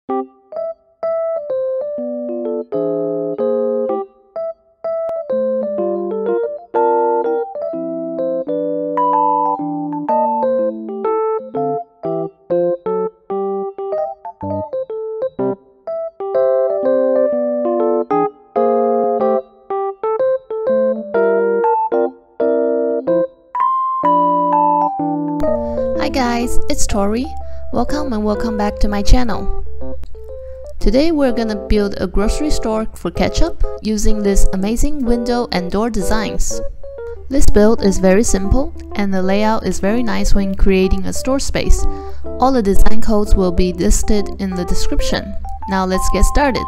Hi guys, it's Tori. Welcome and welcome back to my channel. Today we're gonna build a grocery store for Ketchup using these amazing window and door designs. This build is very simple and the layout is very nice when creating a store space. All the design codes will be listed in the description. Now let's get started.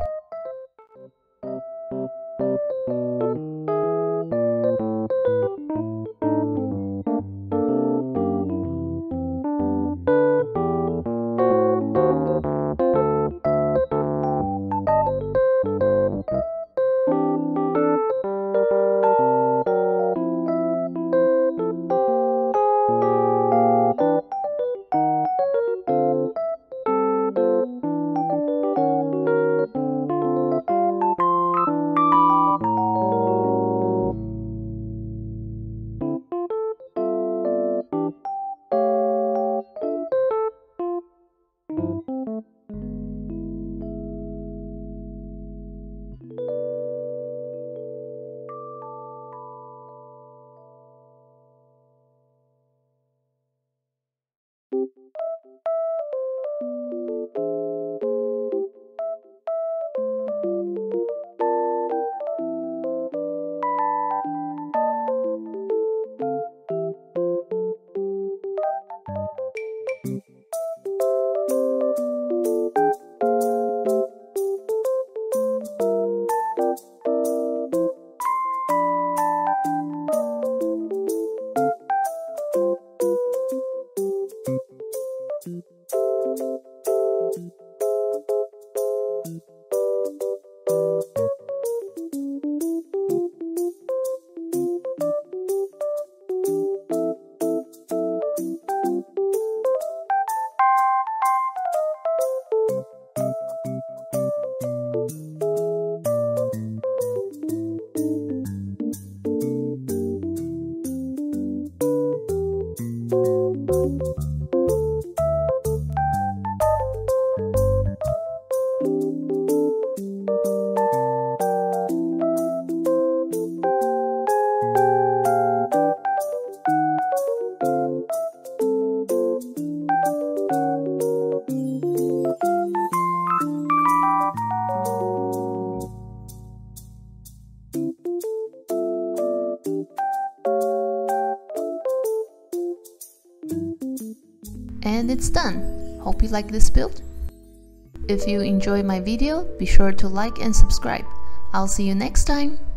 And it's done. Hope you like this build. If you enjoy my video, be sure to like and subscribe. I'll see you next time.